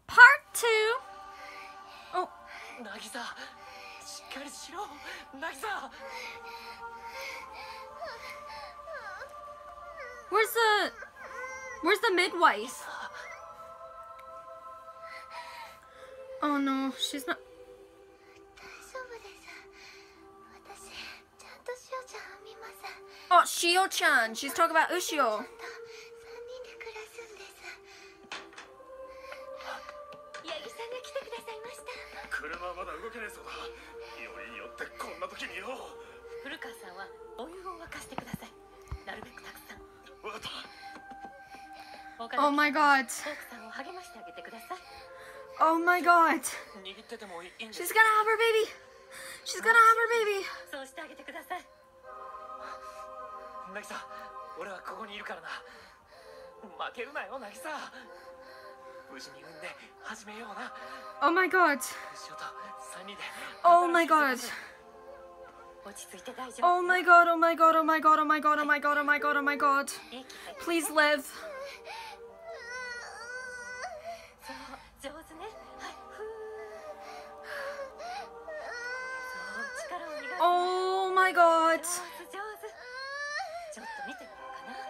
Part 2. Oh. Nagisa, しっかりしろ、Nagisa. Where's the midwife? Oh no, she's not. Oh, Shio-chan. She's talking about Ushio. 車はまだ動けねえそうだ。よりによってこんな時によ。古川さんはお湯を沸かしてください。なるべくたくさん。わかった。 Oh my god. 奥さんを励ましてあげてください。 Oh my god. 握っててもいいんです。 She's gonna have her baby. She's gonna have her baby. そうしてあげてください。渚、俺はここにいるからな。負けるなよ、渚。無事に産んで始めような。 Oh my god. 後ろと3人で。 Oh my god. 落ち着いて大丈夫。 Oh my god, oh my god, oh my god, oh my god, oh my god, oh my god, oh my god. Please live. そう、上手ね。はい、ふー。そう、力を逃がす。 Oh my god. 上手、上手。ちょっと見てみようかな。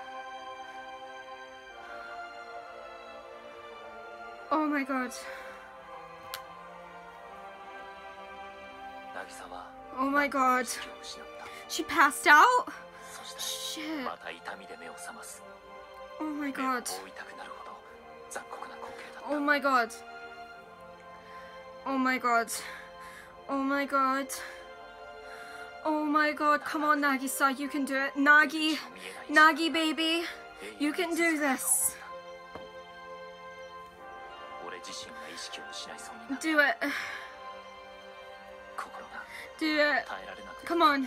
Oh my god. 渚は Oh my god. 意識を失った。 She passed out? そして Shit. また痛みで目を覚ます。 Oh my 目を god. 覆いたくなるほど残酷な光景だった。 Oh my god. Oh my god. Oh my god. Oh my god. Come on, Nagisa. You can do it. Nagi. Nagi, baby. You can do this. 俺自身が意識を失いそうになった。 Do it. 心が Do it. 耐えられなく Come on.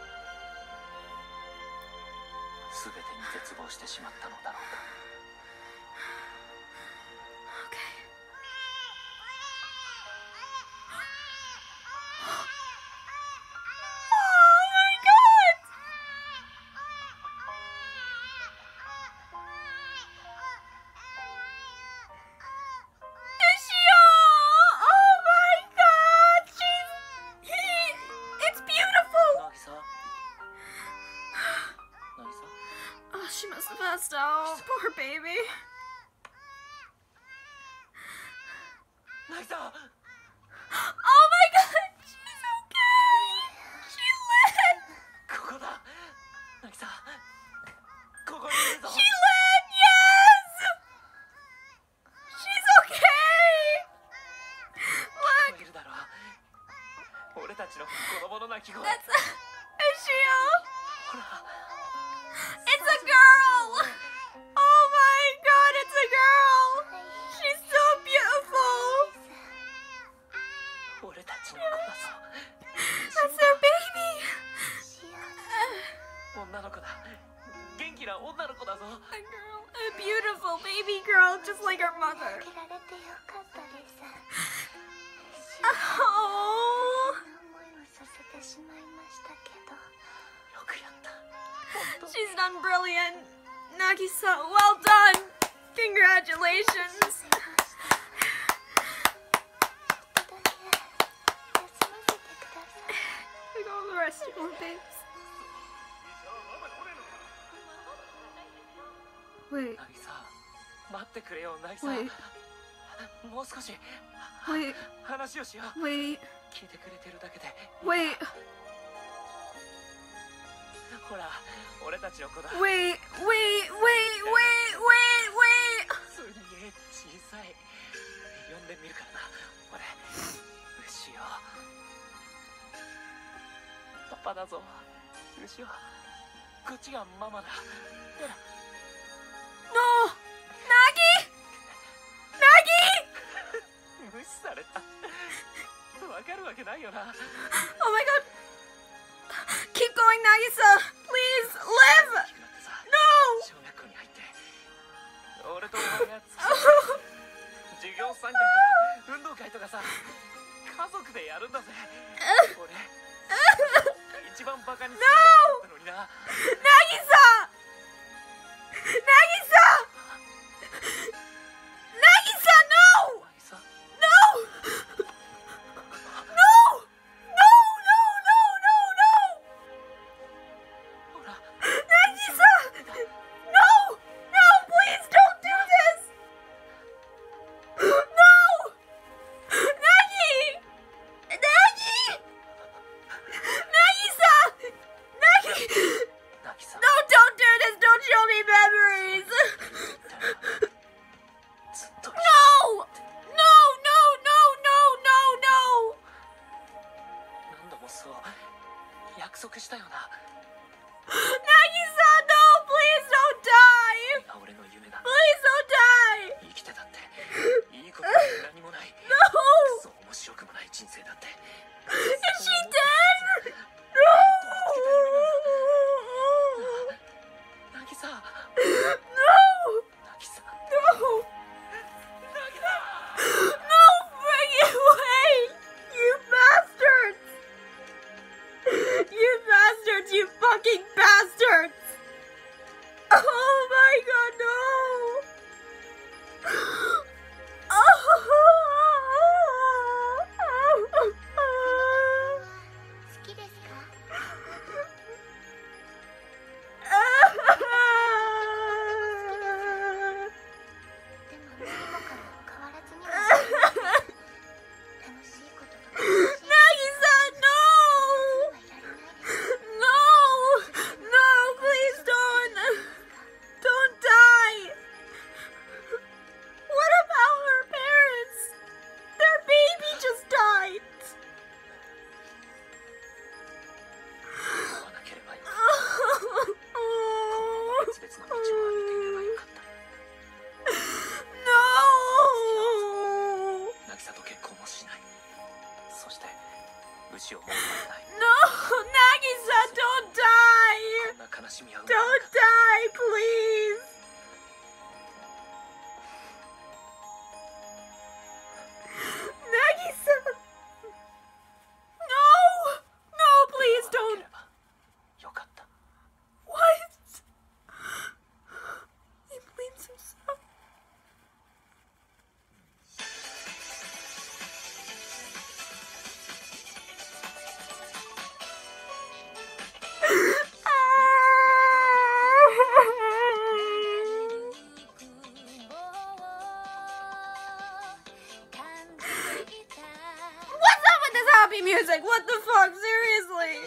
すべてに絶望してしまったのだろうか。 Okay. Oh my god! Ishio! Oh my god! It's beautiful! 渚、渚。 Oh, she must have passed out. Poor baby. 渚。 Oh my god! She's okay! She lived! ここだ。渚。ここにいるぞ。 She lived! Yes! She's okay! 聞こ Look! えるだろう。俺たちの子供の泣き声。 That's Ishio! ほら。 It's a girl! Oh my god, it's a girl! She's so beautiful! 俺たちの子だぞ。 That's their baby! 女の子だ。元気な女の子だぞ。 A girl, a beautiful baby girl, just like her mother. Oh, よくやった。 she's done brilliant. Nagisa, well done. Congratulations. Look at all the rest of your babes. Wait, 渚、待ってくれよ、渚。 wait, もう少し wait, 話をしよう。 wait, 聞いてくれてるだけで。 wait, ほら、俺たちの子だ。 wait, wait, wait, wait, wait, wait. すんげえ小さい。呼んでみるからな。俺、牛尾。パパだぞ。牛尾。こっちがママだ。ほら。 No! Nagi! Nagi! 無視された。わかるわけないよな。 Oh my god! Keep going, Nagisa! Please, live! 大きくなってさ、 No! 小学校に入って、俺とお前が授業参観とか運動会とかさ、家族でやるんだぜ。俺、一番バカにするやつだったのにな。 Nagisa! Nagisa! Nagisa, no! 死をもう待てない。 No, Nagisa, don't die. こんな悲しみは Don't die, please. Nagisa. No, no, please な don't. ければよかった。 What? He blames himself. What's up with this happy music? What the fuck? Seriously?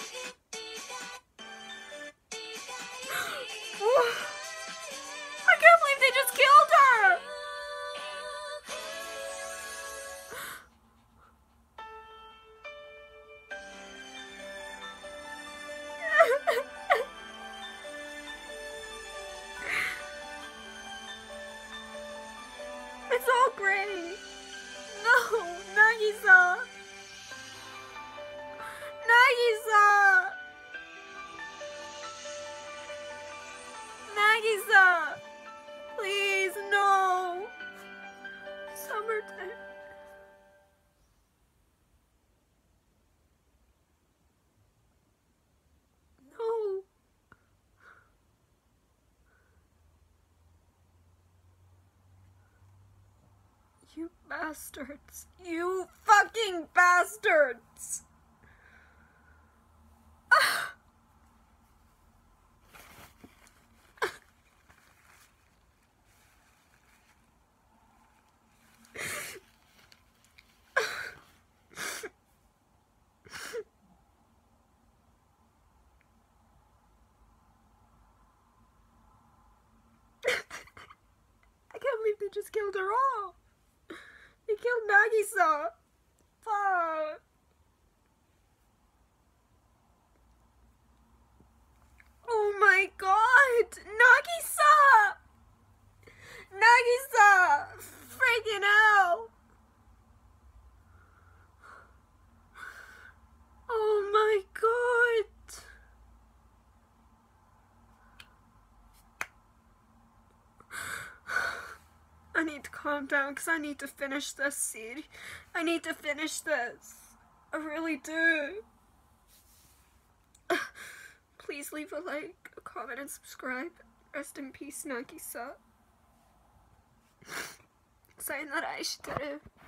I can't believe they just killed her! It's all gray. No, Nagisa. Nagisa. Nagisa. Please, no. Summertime. No. You bastards. You fucking bastards. Ah. I can't believe they just killed her all. They killed Nagisa. Fuck. Oh my god. Nagisa. Nagisa. Freaking hell. Oh my god. I need to calm down because I need to finish this scene. I need to finish this. I really do. Please leave a like, a comment, and subscribe. Rest in peace, Nagisa. Sayonara, aishiteru.